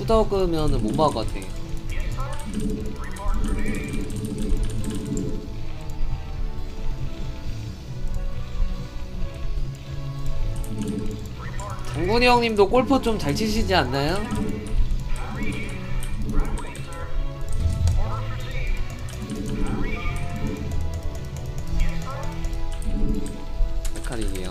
후덕으면은 못 막을 것 같아. 장군이 형님도 골프 좀 잘 치시지 않나요? 백칼이에요.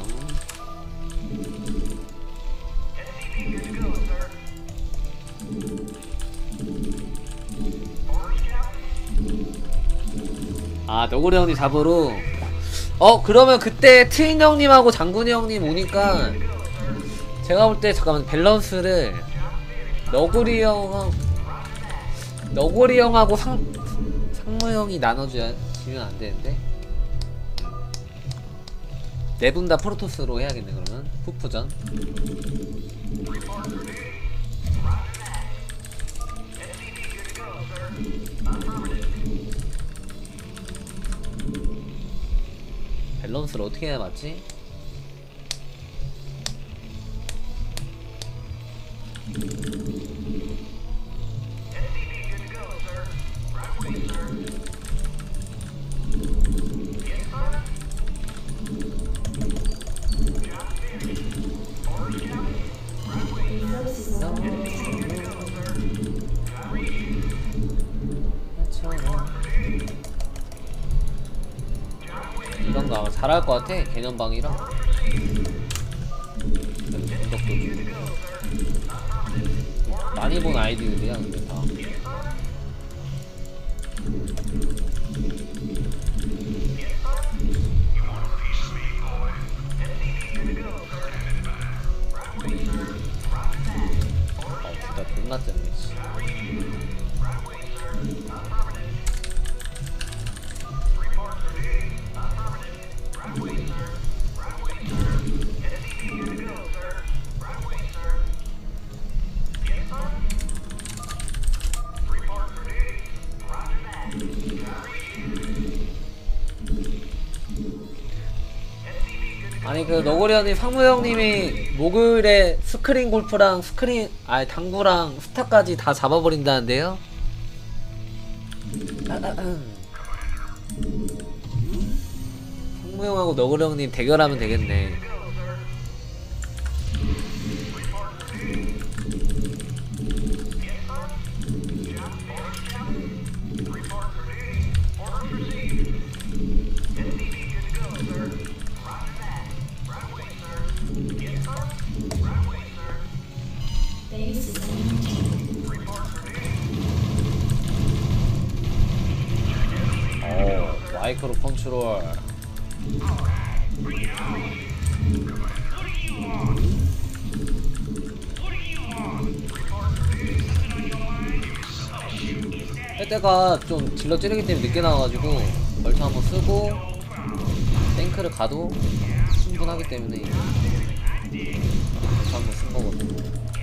아, 너구리 형님 잡으러. 그러면 그때 트윈 형님하고 장군이 형님 오니까 제가 볼 때 잠깐만 밸런스를 너구리 형하고 상무 형이 나눠주면 안 되는데. 네 분 다 프로토스로 해야겠네. 그러면 후프전. 밸런스를 어떻게 해야 맞지? 이런가 아마 잘할 것 같아. 개념방이랑 분석도 좀 많이 본 아이디들이야. 근데 다 둘 다 존나 짠네. 아니 그 너구리 형님 상무 형님이 목요일에 스크린 골프랑 당구랑 스타까지 다 잡아버린다는데요? 상무 형하고 너구리 형님 대결하면 되겠네. 마이크로 컨트롤. 때가 좀 질러 찌르기 때문에 늦게 나와가지고 벌처 한번 쓰고 탱크를 가도 충분하기 때문에 벌처 한번 쓴 거거든요.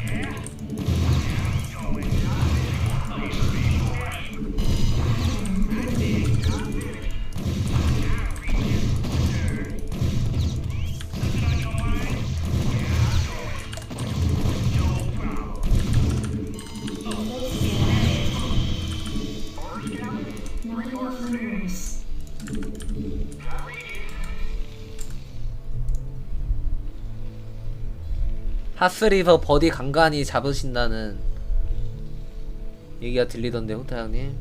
하스리버 버디 간간히 잡으신다는 얘기가 들리던데 호타 형님.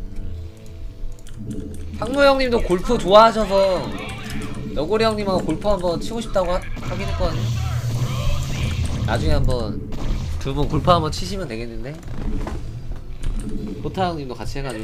상무 형님도 골프 좋아하셔서 너구리 형님하고 골프 한번 치고 싶다고 하긴 했거든요. 나중에 한번 두 분 골프 한번 치시면 되겠는데. 호타 형님도 같이 해가지고.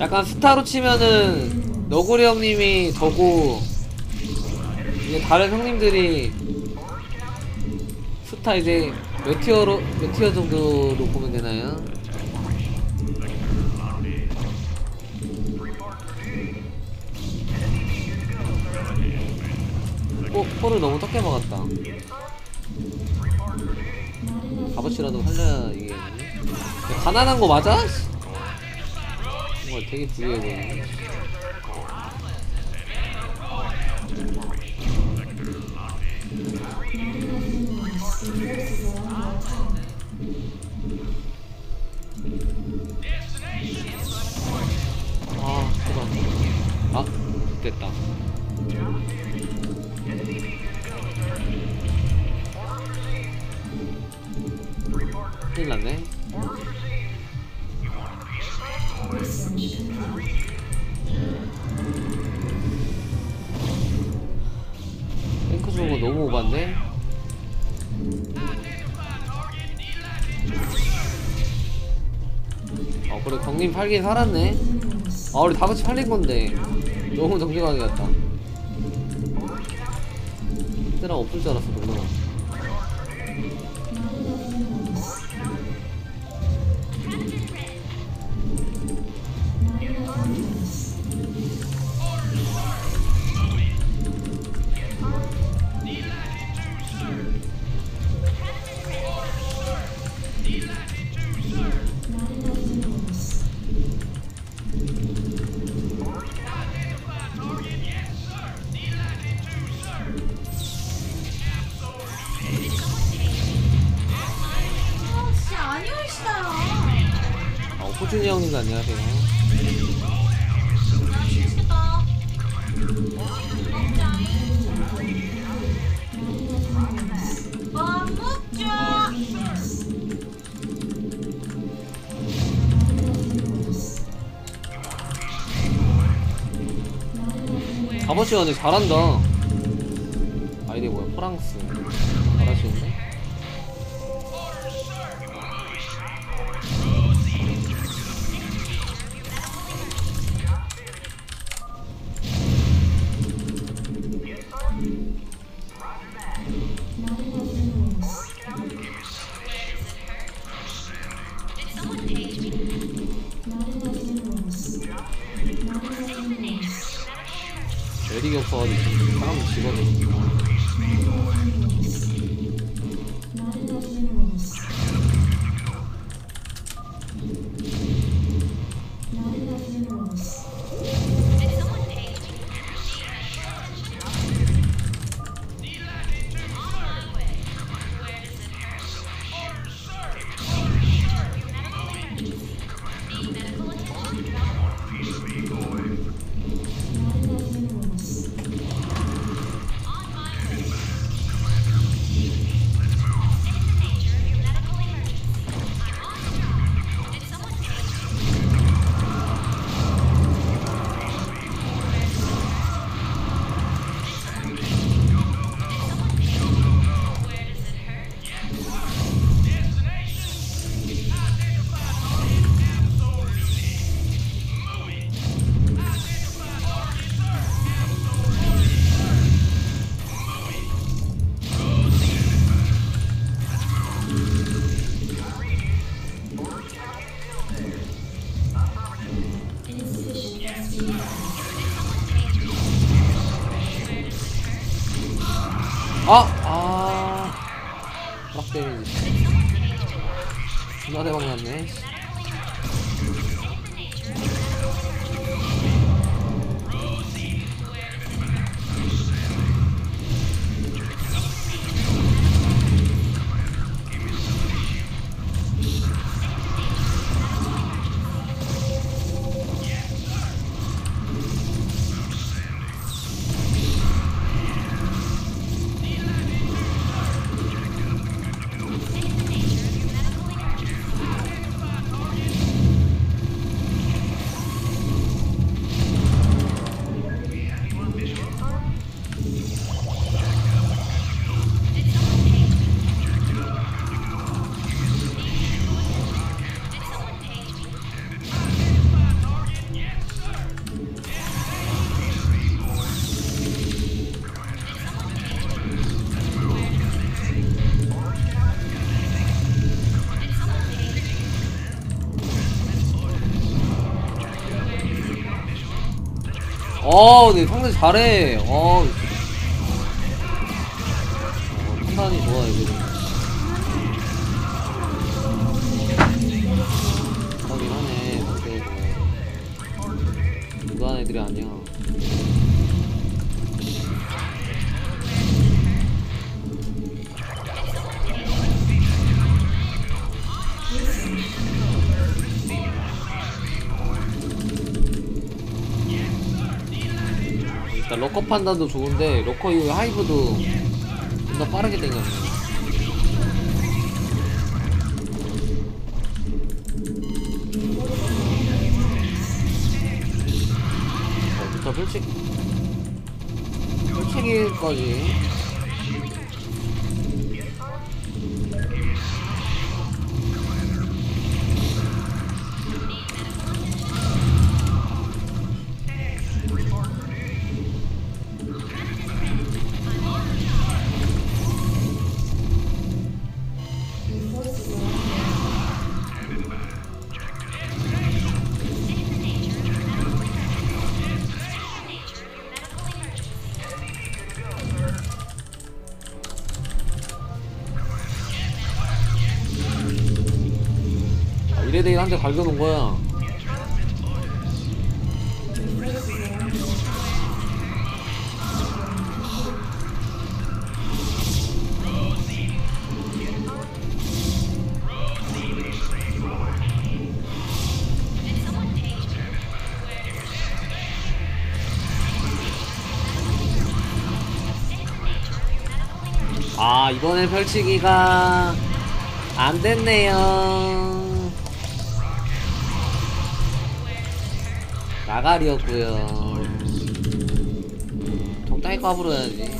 약간 스타로 치면은 너구리 형님이 저고 이제 다른 형님들이 스타 이제 몇 티어 정도로 보면 되나요? 포를 너무 적게 먹었다. 값어치라도 살려야 이게 가난한 거 맞아? 정말 되게 부유해 보이네. 아, 잠깐. 아, 됐다. 큰일 났네. 탱크 주는 거 너무 오반데? 그래, 경님 팔긴 살았네. 우리 다 같이 팔린 건데. 너무 정직하게 갔다. 그때랑 없을 줄 알았어, 놀러가. 호준이 형님도 안녕하세요. 아버지가 근데 잘한다. 아이디 뭐야? 프랑스. 잘하시는데? 에릭이 없어가지고 사람을 집어넣어. 막 데미지 존나 대박 났네. 근데 상대 잘해. 판단이 좋아 애들이. 하긴 하네 상대도. 무도한 애들이 아니야. 일단 러커 판단도 좋은데 러커 이후에 하이브도 존나 빠르게 땡겼네. 부터 펼치기까지. 이래대일 한 대 갈겨놓은 거야. 이번엔 펼치기가 안 됐네요. 나가리였고요. 적당히 까불어야지.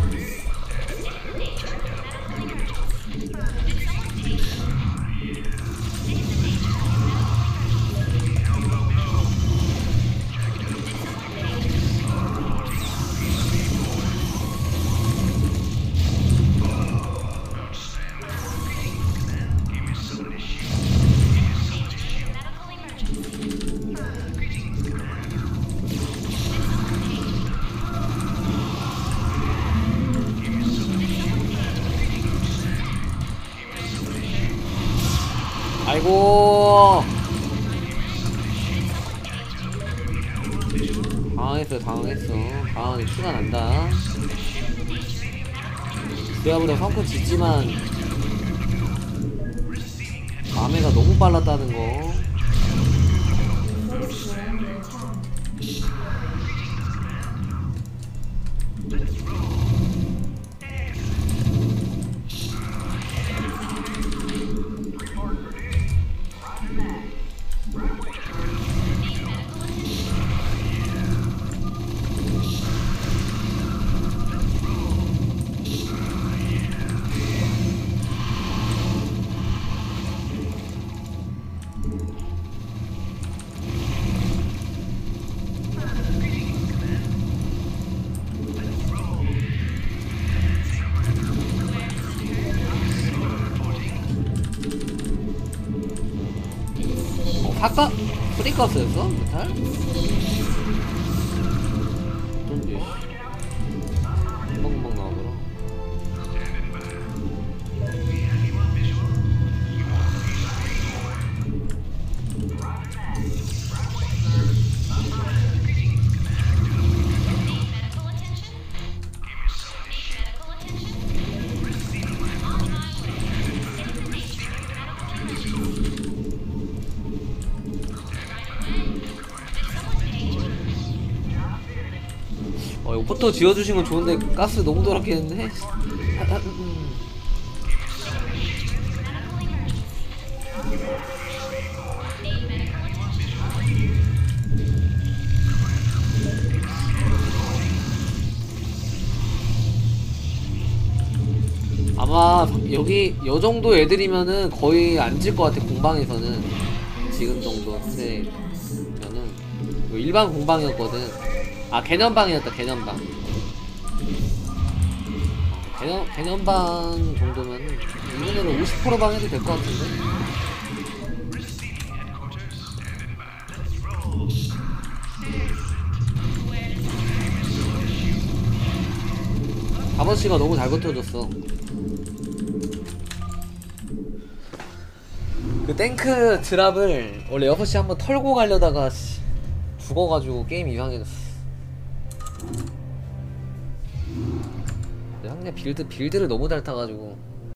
아이고 당황했어. 당황하니 티가 난다. 내가보다 성큼 짖지만 마메가 너무 빨랐다는 거. 아까 프리커스였어? 메탈? 어쩐지 금방금방 나오더라. 이거 포토 지어주신 건 좋은데 가스 너무 더럽겠는데? 아마 여기 요 정도 애들이면은 거의 안 질 것 같아. 공방에서는 지금 정도 상대면은 일반 공방이었거든. 개념방이었다. 개념방 정도면은 이번에는 50%방 해도 될 것 같은데. 5시가 너무 잘 버텨줬어. 그 탱크 드랍을 원래 6시 한번 털고 가려다가 죽어가지고 게임 이상해졌어. 상대 빌드를 너무 잘 타가지고